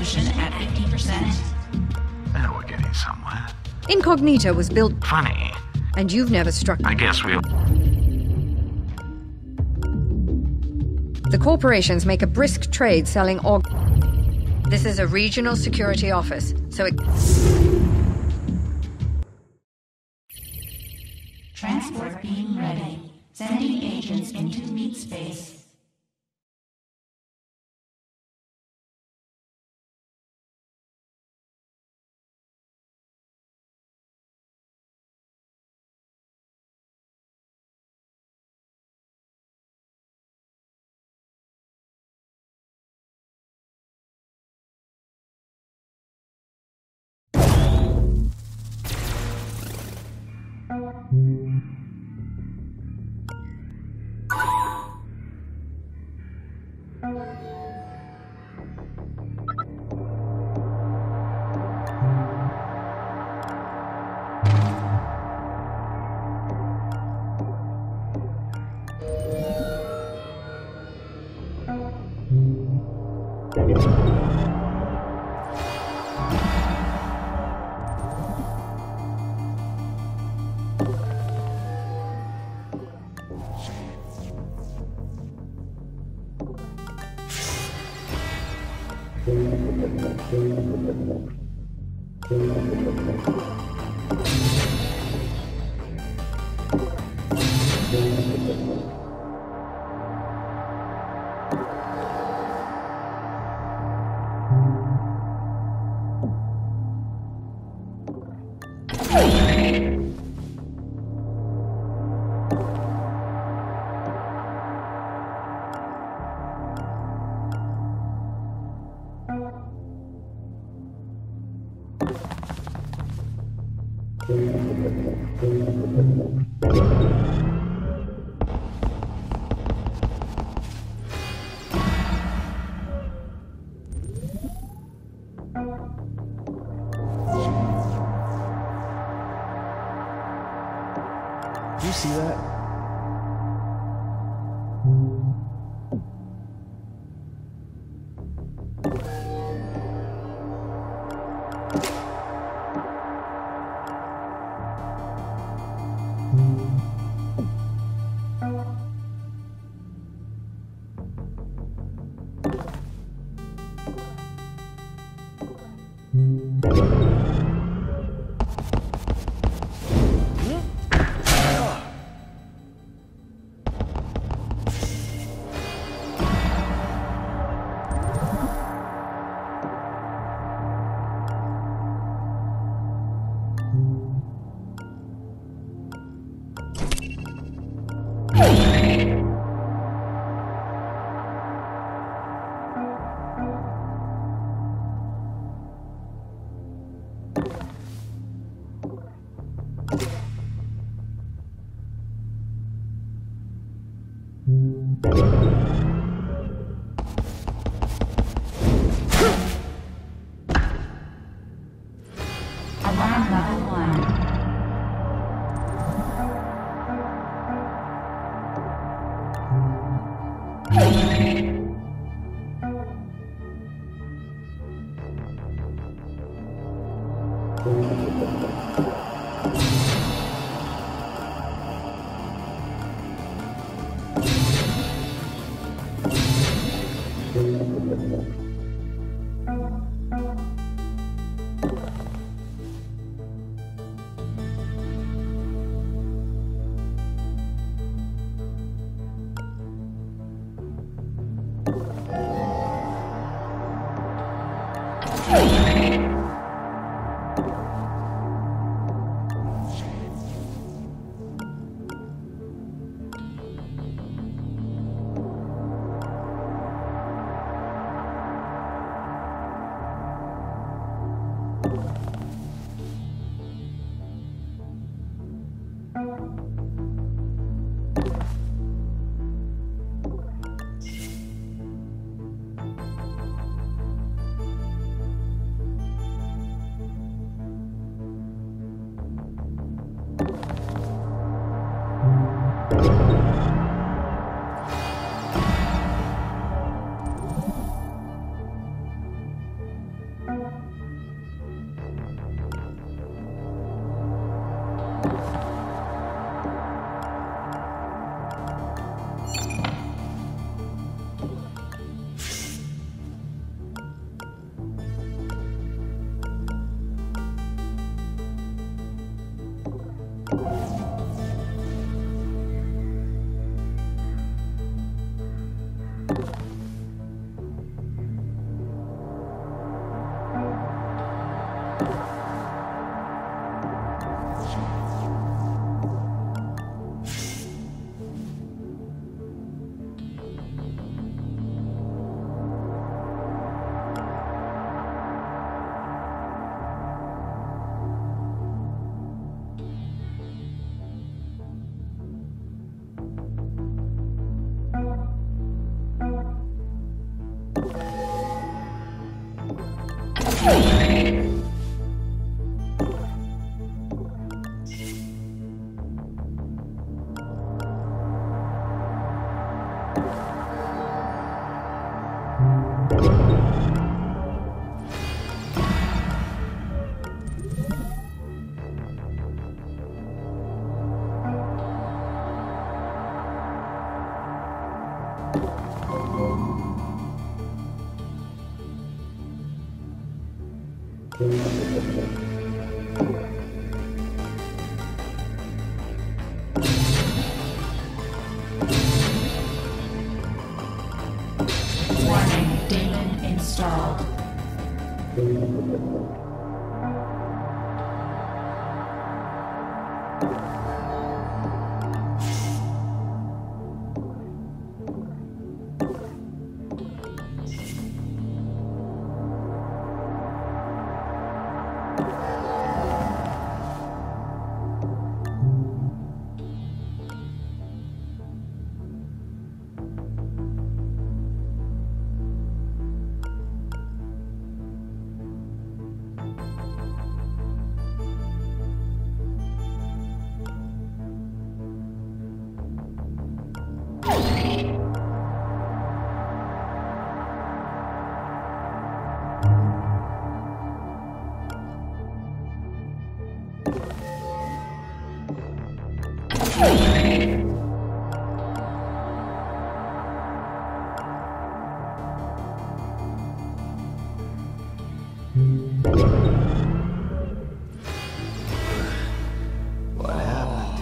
resolution at 50%. Now we're getting somewhere. Incognito was built... Funny. And you've never struck... I guess we'll... The corporations make a brisk trade selling This is a regional security office, so it... Transport beam ready. Sending agents into meat space. You see that? Alarm level 1. Warning, daemon installed. What happened?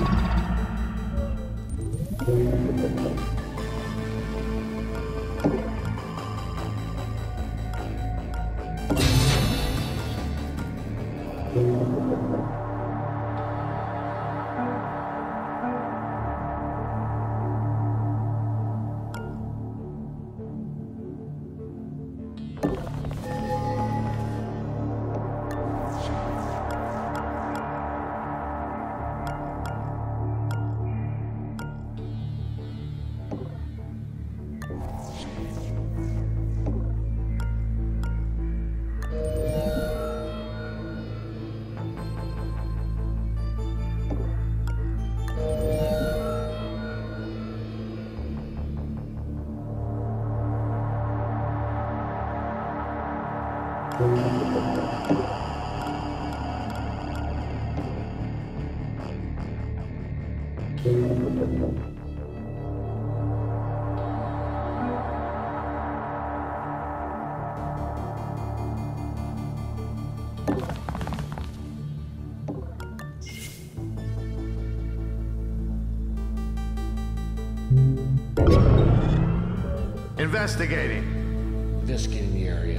Investigating. Investigating the area.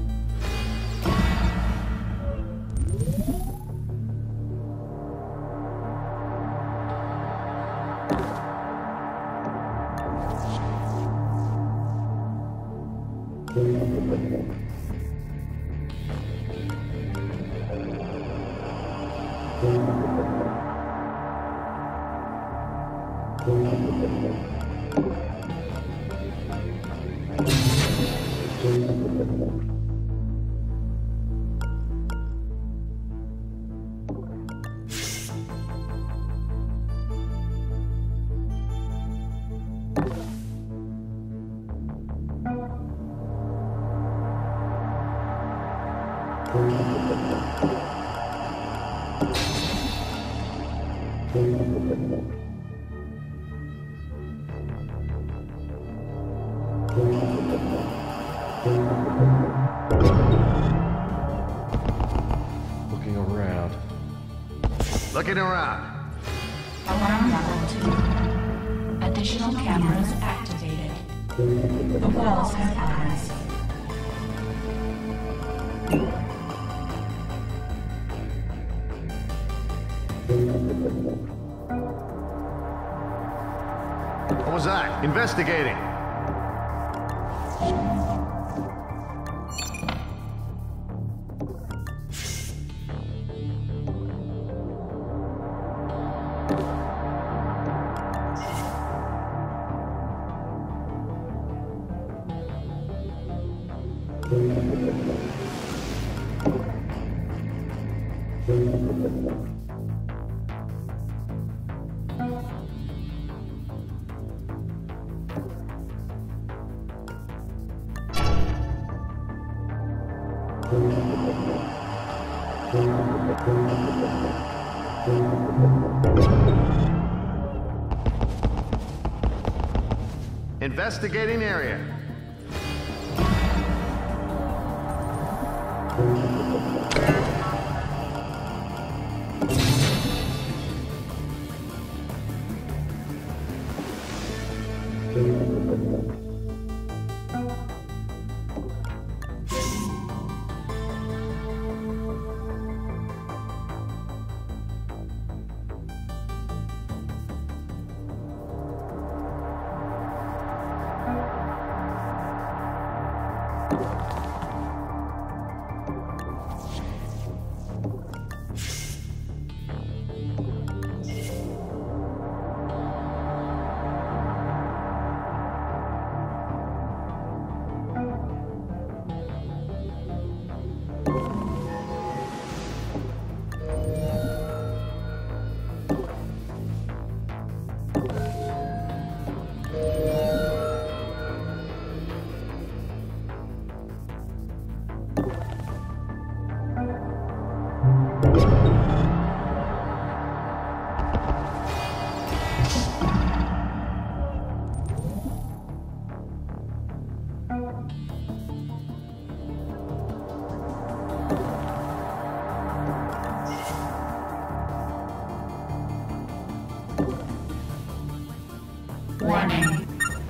Looking around. Looking around. Alarm level 2. Additional cameras activated. The walls have eyes. What was that? Investigating. Investigating area. Warning.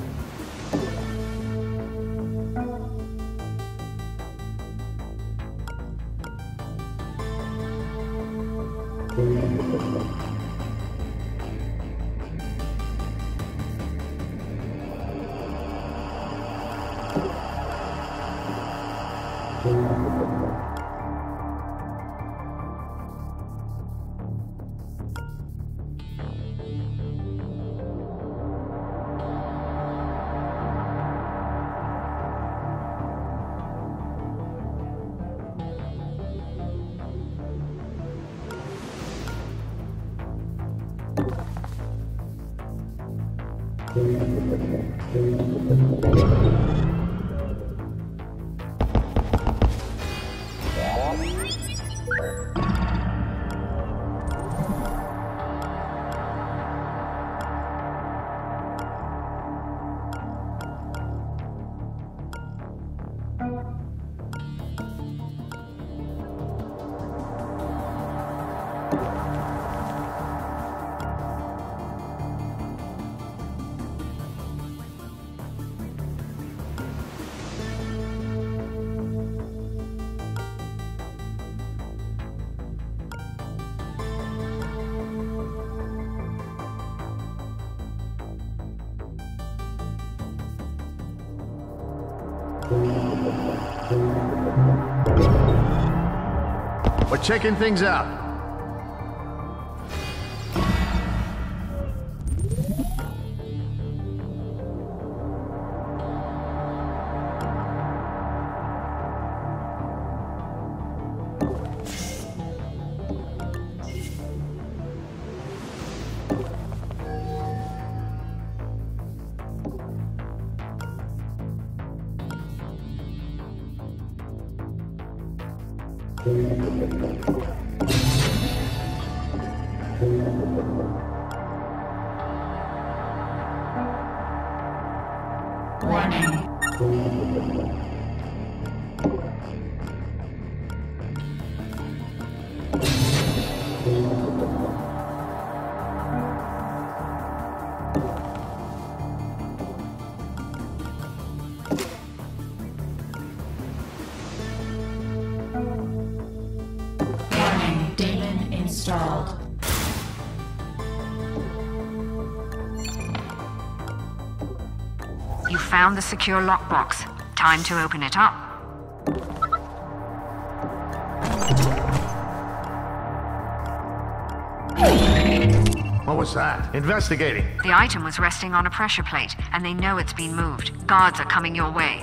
We're checking things out. Warning. Daemon installed. You found the secure lockbox. Time to open it up. What was that? Investigating. The item was resting on a pressure plate, and they know it's been moved. Guards are coming your way.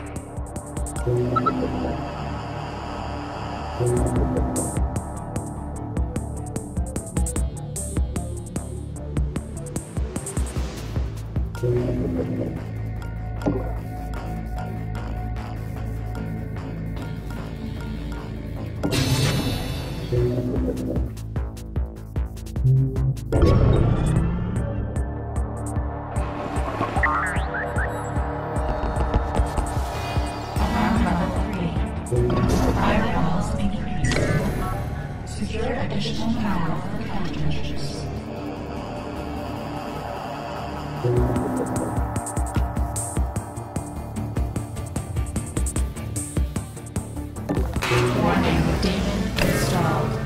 Alarm level 3. Firewalls increased. Secure additional power for countermeasures. Warning, Daemon installed.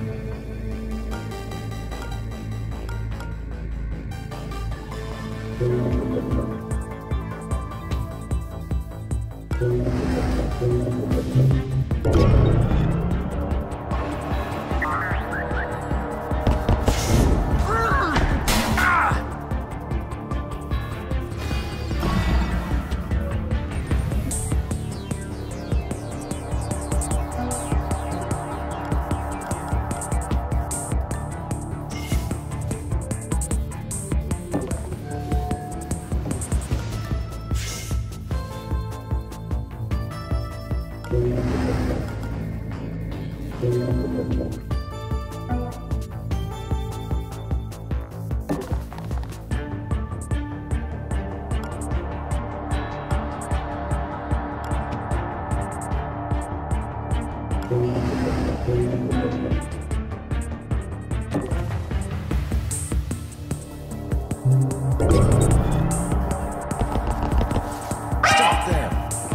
Stop them!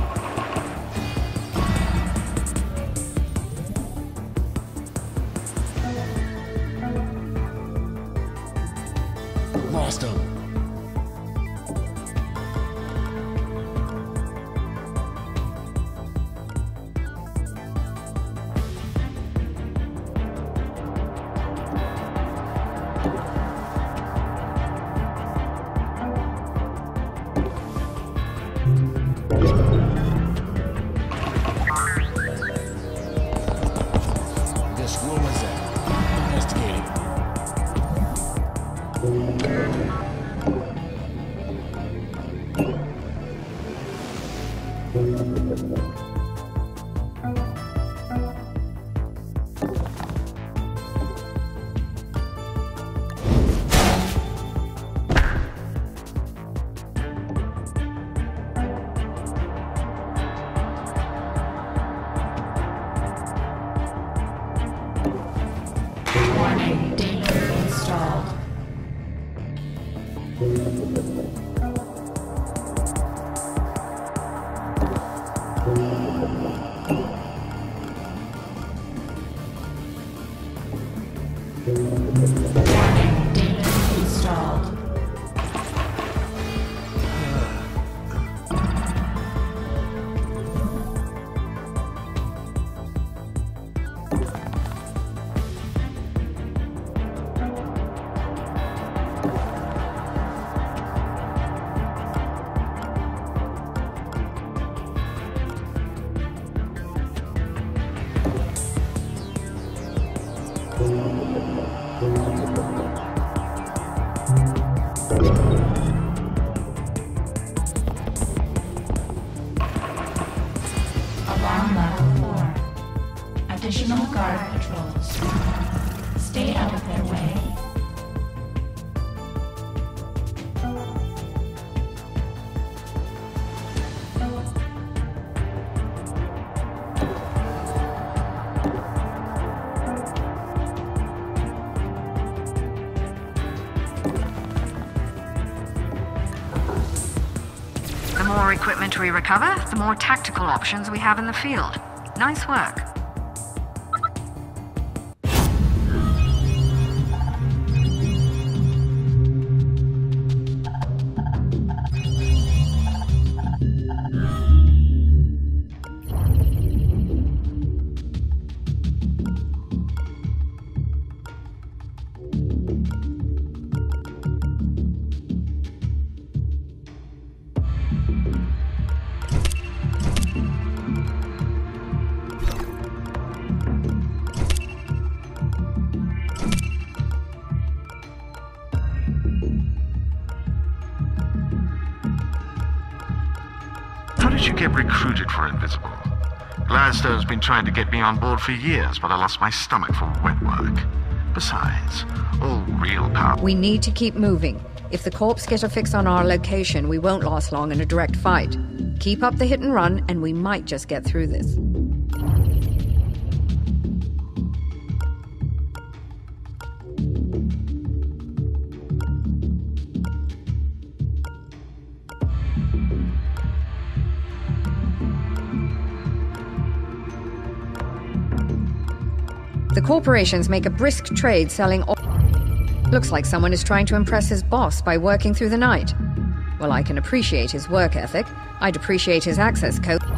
Lost him. This room is investigating. Warning, Daemon installed. Warning, Daemon installed. Alarm level 4. Additional guard patrols. Stay out of their way. The more equipment we recover, the more tactical options we have in the field. Nice work. did you get recruited for Invisible? Gladstone's been trying to get me on board for years, but I lost my stomach for wet work. Besides, all real power... We need to keep moving. If the Corps get a fix on our location, we won't last long in a direct fight. Keep up the hit and run, and we might just get through this. The corporations make a brisk trade selling oil. Looks like someone is trying to impress his boss by working through the night. Well, I can appreciate his work ethic. I'd appreciate his access code.